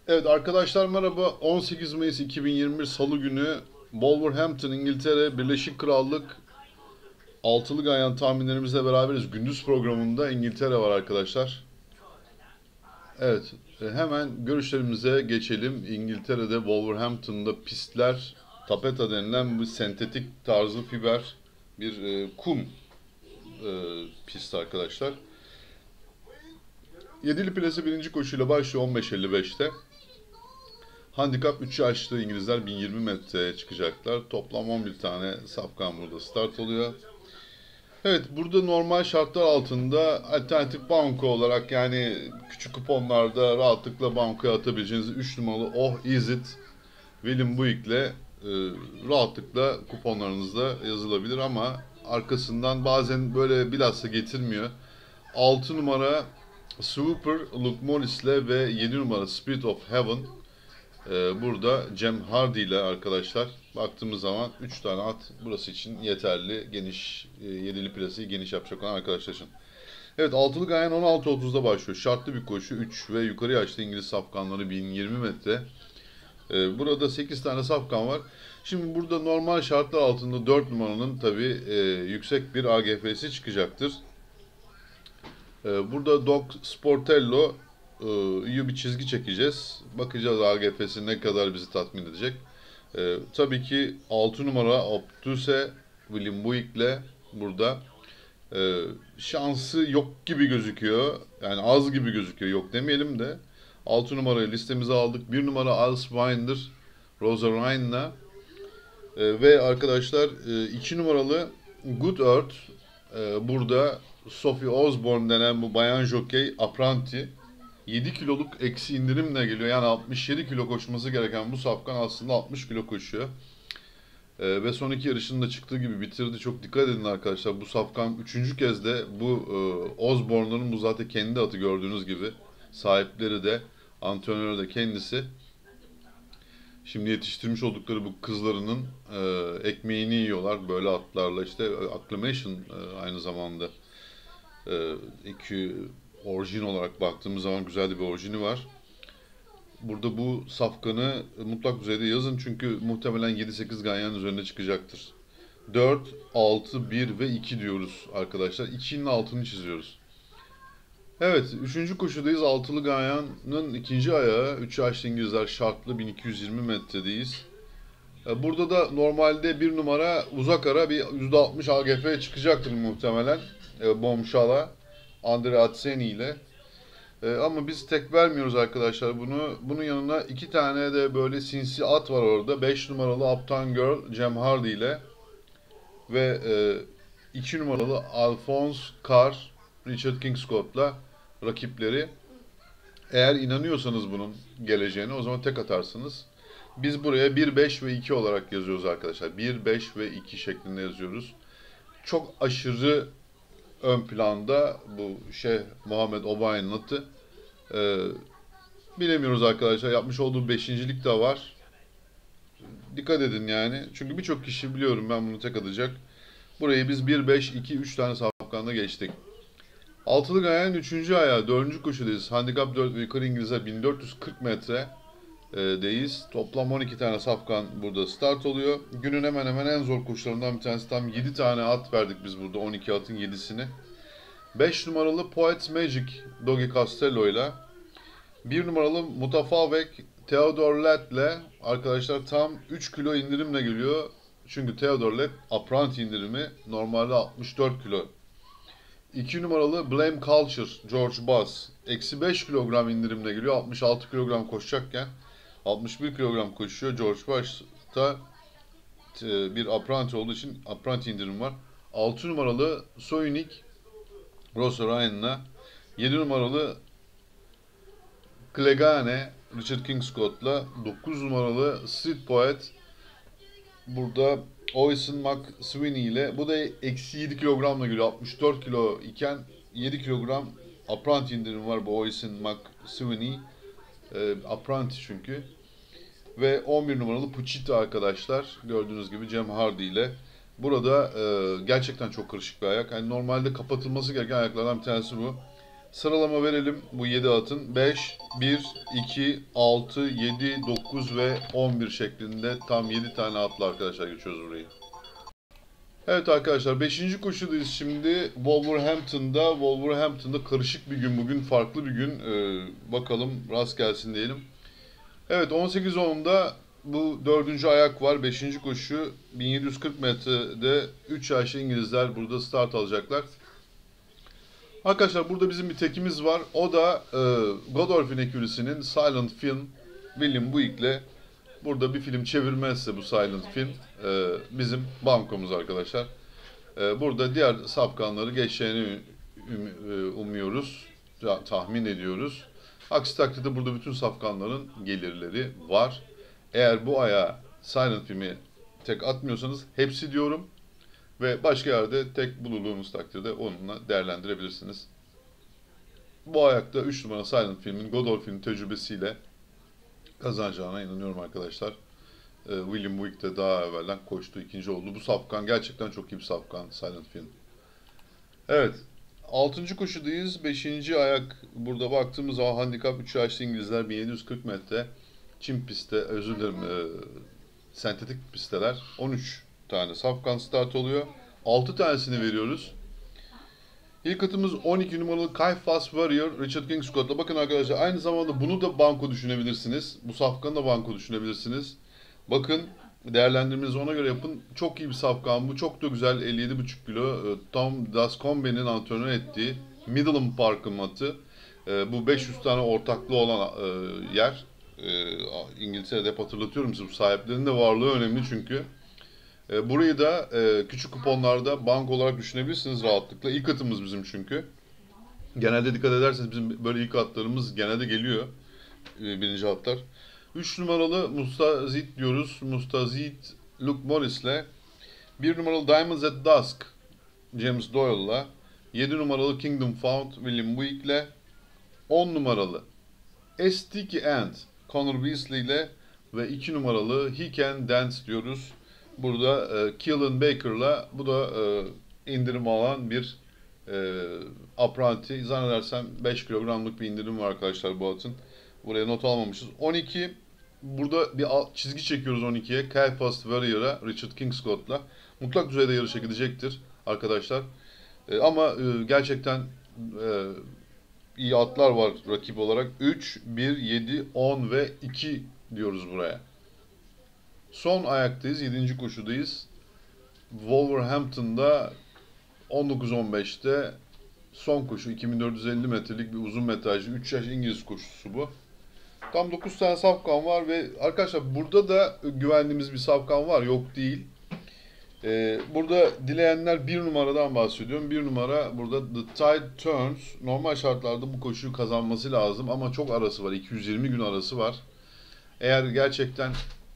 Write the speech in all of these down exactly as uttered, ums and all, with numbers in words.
Evet arkadaşlar merhaba. on sekiz Mayıs iki bin yirmi bir Salı günü Wolverhampton, İngiltere, Birleşik Krallık altılı ganyan tahminlerimizle beraberiz. Gündüz programında İngiltere var arkadaşlar. Evet, e, hemen görüşlerimize geçelim. İngiltere'de Wolverhampton'da pistler tapeta denilen bu sentetik tarzı fiber bir e, kum e, pist arkadaşlar. Yedili plase birinci koşuyla başlıyor on beş elli beşte. Handikap üç yaşlı İngilizler bin yirmi metreye çıkacaklar. Toplam on bir tane safkan burada start oluyor. Evet, burada normal şartlar altında alternatif banko olarak, yani küçük kuponlarda rahatlıkla bankoya atabileceğiniz üç numaralı Oh Is It William Buick'le e, rahatlıkla kuponlarınızda yazılabilir ama arkasından bazen böyle bilhassa getirmiyor. altı numara Super Luke Morris'le ve yedi numara Spirit of Heaven Ee, burada Cem Hardy ile arkadaşlar baktığımız zaman üç tane at burası için yeterli. Geniş e, yedili plasayı geniş yapacak olan arkadaşlar için. Evet, altılı ganyan on altı otuzda başlıyor. Şartlı bir koşu, üç ve yukarı yaşlı İngiliz safkanları bin yirmi metre. Ee, burada sekiz tane safkan var. Şimdi burada normal şartlar altında dört numaranın tabi e, yüksek bir A G F'si çıkacaktır. Ee, burada Doc Sportello e, iyi bir çizgi çekeceğiz. Bakacağız A G F'si ne kadar bizi tatmin edecek. Ee, tabii ki altı numara Obtuse William Buick'le burada e, şansı yok gibi gözüküyor. Yani az gibi gözüküyor. Yok demeyelim de. altı numarayı listemize aldık. bir numara Alswinder Rosa Ryan'la e, ve arkadaşlar iki numaralı Good Earth e, burada Sophie Osborne denen bu bayan jokey apranti yedi kiloluk eksi indirimle geliyor. Yani altmış yedi kilo koşması gereken bu safkan aslında altmış kilo koşuyor. Ee, ve son iki yarışında çıktığı gibi bitirdi. Çok dikkat edin arkadaşlar. Bu safkan üçüncü kez de bu e, Osborne'ların bu zaten kendi atı gördüğünüz gibi. Sahipleri de antrenörü de kendisi. Şimdi yetiştirmiş oldukları bu kızlarının e, ekmeğini yiyorlar böyle atlarla. İşte acclamation e, aynı zamanda e, iki orijin olarak baktığımız zaman güzel de bir orijini var. Burada bu safkanı mutlak düzeyde yazın çünkü muhtemelen yedi sekiz ganyan üzerine çıkacaktır. dört, altı, bir ve iki diyoruz arkadaşlar. ikinin altını çiziyoruz. Evet, üçüncü koşudayız. Altılı ganyanın ikinci ayağı. üç yaşlı İngilizler şartlı bin iki yüz yirmi metredeyiz. E, Burada da normalde bir numara uzak ara bir yüzde altmış A G F çıkacaktır muhtemelen. E, Bomşala, Andre Atseni ile. Ee, ama biz tek vermiyoruz arkadaşlar bunu. Bunun yanına iki tane de böyle sinsi at var orada. beş numaralı Uptown Girl Cem Hardy ile ve e, iki numaralı Alphonse Carr Richard Kingscott'la rakipleri. Eğer inanıyorsanız bunun geleceğine o zaman tek atarsınız. Biz buraya bir, beş ve iki olarak yazıyoruz arkadaşlar. bir, beş ve iki şeklinde yazıyoruz. Çok aşırı ön planda bu şey Muhammed Obayi'nin atı. Ee, Bilemiyoruz arkadaşlar. Yapmış olduğu beşincilik de var. Dikkat edin yani. Çünkü birçok kişi biliyorum ben bunu tek atacak. Burayı biz bir, beş, iki, üç tane safkanla geçtik. Altılı ganyanın üçüncü ayağı dördüncü koşudayız. Handikap dört ve yukarı İngilizler bin dört yüz kırk metre e, deyiz. Toplam on iki tane safkan burada start oluyor. Günün hemen hemen en zor koşularından bir tanesi. Tam yedi tane at verdik biz burada. on iki atın yedisini. beş numaralı Poets Magic Dogi Castello ile bir numaralı Mutafavek Theodor Led'le arkadaşlar tam üç kilo indirimle geliyor. Çünkü Theodor Led apprenti indirimi normalde altmış dört kilo. iki numaralı Blame Culture George Bass eksi beş kilogram indirimle geliyor. altmış altı kilogram koşacakken altmış bir kilogram koşuyor. George Bass da e, bir apprenti olduğu için apprenti indirim var. altı numaralı Soyunik Rosa Ryan'la yedi numaralı Clegane Richard Kingscott'la dokuz numaralı Street Poet burada Oisin McSweeney ile bu da eksi yedi kilogramla geliyor. altmış dört kilo iken yedi kilogram apprenti indirim var bu Oisin McSweeney. E, apprenti çünkü. Ve on bir numaralı Puchita arkadaşlar. Gördüğünüz gibi Cem Hardy ile. Burada e, gerçekten çok karışık bir ayak. Yani normalde kapatılması gereken ayaklardan bir tanesi bu. Sıralama verelim bu yedi atın. beş, bir, iki, altı, yedi, dokuz ve on bir şeklinde tam yedi tane atla arkadaşlar geçiyoruz burayı. Evet arkadaşlar, beşinci koşudayız şimdi. Wolverhampton'da. Wolverhampton'da karışık bir gün bugün. Farklı bir gün. Ee, bakalım rast gelsin diyelim. Evet, on sekiz onda bu dördüncü ayak var. Beşinci koşu bin yedi yüz kırk metrede üç yaşlı İngilizler burada start alacaklar. Arkadaşlar burada bizim bir tekimiz var. O da e, Godolphin ekürüsünün Silent Film William Buick'le burada bir film çevirmezse bu Silent Film e, bizim bankomuz arkadaşlar. E, burada diğer safkanları geçeceğini umuyoruz, tahmin ediyoruz. Aksi takdirde burada bütün safkanların gelirleri var. Eğer bu aya Silent Film'i tek atmıyorsanız hepsi diyorum. Ve başka yerde tek bulunduğunuz takdirde onunla değerlendirebilirsiniz. Bu ayakta üç numara Silent Film'in Godolphin tecrübesiyle kazanacağına inanıyorum arkadaşlar. Ee, William Buick de daha evvelden koştu, ikinci oldu. Bu safkan gerçekten çok iyi bir safkan, Silent Film. Evet, altıncı koşudayız. beşinci ayak burada baktığımız zaman handikap üç yaşlı İngilizler bin yedi yüz kırk metre çim pistte, özür dilerim, e, sentetik pisteler. on üç tane safkan start oluyor. altı tanesini veriyoruz. İlk atımız on iki numaralı Kaifas Warrior Richard Kingscott'la. Bakın arkadaşlar, aynı zamanda bunu da banko düşünebilirsiniz. Bu safkanı da banko düşünebilirsiniz. Bakın, değerlendirmenizi ona göre yapın. Çok iyi bir safkan bu. Çok da güzel, elli yedi buçuk kilo. Tom Dascombe'nin antrenör ettiği Middleham Park'ın atı. Bu beş yüz tane ortaklığı olan yer. İngiltere'de hep hatırlatıyorum size, bu sahiplerinin de varlığı önemli çünkü. E, burayı da e, küçük kuponlarda bank olarak düşünebilirsiniz rahatlıkla. İlk atımız bizim çünkü. Genelde dikkat ederseniz bizim böyle ilk atlarımız genelde geliyor. E, birinci atlar. üç numaralı Mustazid diyoruz. Mustazid Luke Morris'le. bir numaralı Diamonds at Dusk James Doyle'la. yedi numaralı Kingdom Found William Buick'le. on numaralı A Sticky Ant Connor Beasley ile ve iki numaralı He Can Dance diyoruz. Burada e, Keelan Baker'la, bu da e, indirim alan bir e, apranti. Zannedersem beş kilogramlık bir indirim var arkadaşlar bu atın. Buraya not almamışız. on iki, burada bir çizgi çekiyoruz on ikiye. Kaifas Warrior'a, Richard Kingscott'la. Mutlak düzeyde yarışa gidecektir arkadaşlar. E, ama e, gerçekten e, iyi atlar var rakip olarak. üç, bir, yedi, on ve iki diyoruz buraya. Son ayaktayız. yedinci koşudayız. Wolverhampton'da on dokuz on beşte son koşu. iki bin dört yüz elli metrelik bir uzun metrajlı üç yaş İngiliz koşusu bu. Tam dokuz tane safkan var ve arkadaşlar burada da güvendiğimiz bir safkan var. Yok değil. Ee, burada dileyenler bir numaradan bahsediyorum. Bir numara burada The Tide Turns. Normal şartlarda bu koşuyu kazanması lazım ama çok arası var. iki yüz yirmi gün arası var. Eğer gerçekten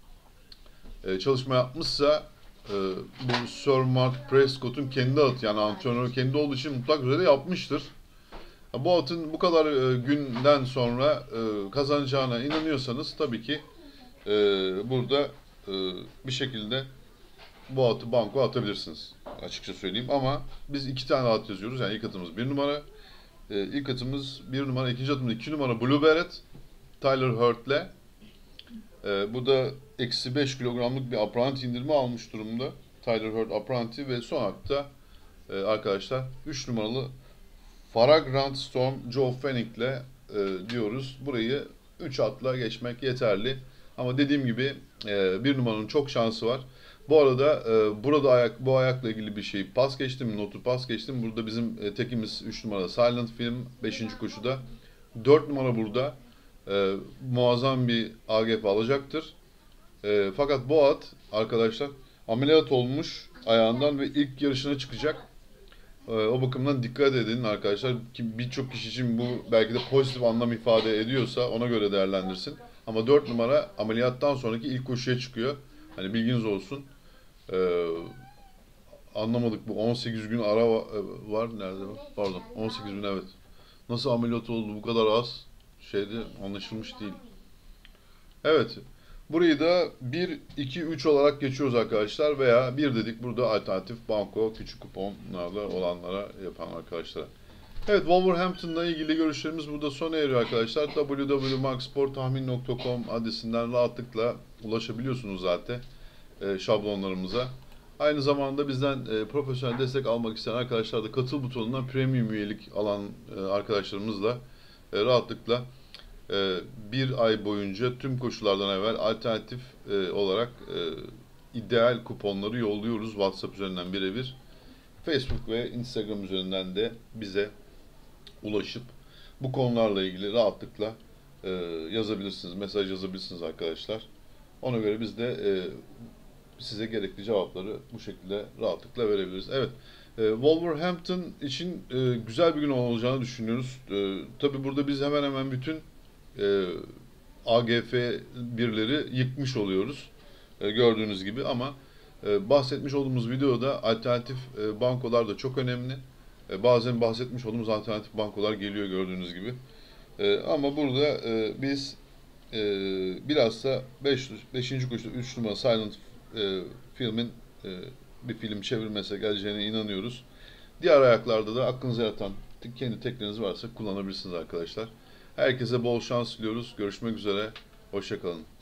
çalışma yapmışsa bu Sir Mark Prescott'un kendi atı, yani antrenörü kendi olduğu için mutlak üzere yapmıştır. Bu atın bu kadar günden sonra kazanacağına inanıyorsanız tabii ki burada bir şekilde bu atı banko atabilirsiniz. Açıkça söyleyeyim, ama biz iki tane at yazıyoruz. Yani ilk atımız bir numara. İlk atımız bir numara, ikinci atımız iki numara Blue Beret Tyler Hurt'le. Ee, bu da eksi beş kilogramlık bir apranti indirme almış durumda. Tyler Hurt apranti ve son hakta e, arkadaşlar üç numaralı Faragrant Storm Joe Fenning'le e, diyoruz. Burayı üç atla geçmek yeterli. Ama dediğim gibi e, bir numaranın çok şansı var. Bu arada e, burada ayak bu ayakla ilgili bir şey pas geçtim, notu pas geçtim. Burada bizim e, tekimiz üç numara Silent Film beşinci koşuda. dört numara burada. Ee, muazzam bir A G F alacaktır. Ee, fakat bu at arkadaşlar ameliyat olmuş ayağından ve ilk yarışına çıkacak. Ee, o bakımdan dikkat edin arkadaşlar. Birçok kişi için bu belki de pozitif anlam ifade ediyorsa ona göre değerlendirsin. Ama dört numara ameliyattan sonraki ilk koşuya çıkıyor. Hani bilginiz olsun. Ee, anlamadık, bu on sekiz gün ara var. Nerede var? Pardon, on sekiz gün, evet. Nasıl ameliyat oldu bu kadar az? Şeyde anlaşılmış değil. Evet. Burayı da bir, iki, üç olarak geçiyoruz arkadaşlar. Veya bir dedik burada alternatif banko küçük kuponlarla olanlara yapan arkadaşlar. Evet, Wolverhampton'la ilgili görüşlerimiz burada sona eriyor arkadaşlar. w w w nokta maksportahmin nokta com adresinden rahatlıkla ulaşabiliyorsunuz zaten e, şablonlarımıza. Aynı zamanda bizden e, profesyonel destek almak isteyen arkadaşlar da katıl butonundan premium üyelik alan e, arkadaşlarımızla e, rahatlıkla e, bir ay boyunca tüm koşullardan evvel alternatif e, olarak e, ideal kuponları yolluyoruz WhatsApp üzerinden birebir. Facebook ve Instagram üzerinden de bize ulaşıp bu konularla ilgili rahatlıkla e, yazabilirsiniz, mesaj yazabilirsiniz arkadaşlar. Ona göre biz de e, size gerekli cevapları bu şekilde rahatlıkla verebiliriz. Evet, e, Wolverhampton için e, güzel bir gün olacağını düşünüyoruz. E, tabii burada biz hemen hemen bütün e, A G F birleri yıkmış oluyoruz. E, gördüğünüz gibi ama e, bahsetmiş olduğumuz videoda alternatif e, bankolar da çok önemli. E, bazen bahsetmiş olduğumuz alternatif bankolar geliyor gördüğünüz gibi. E, ama burada e, biz e, bilhassa beş. beşinci koşuda üç numara Silent e, filmin e, bir film çevirmese geleceğine inanıyoruz. Diğer ayaklarda da aklınıza yatan kendi tekleriniz varsa kullanabilirsiniz arkadaşlar. Herkese bol şans diliyoruz. Görüşmek üzere. Hoşça kalın.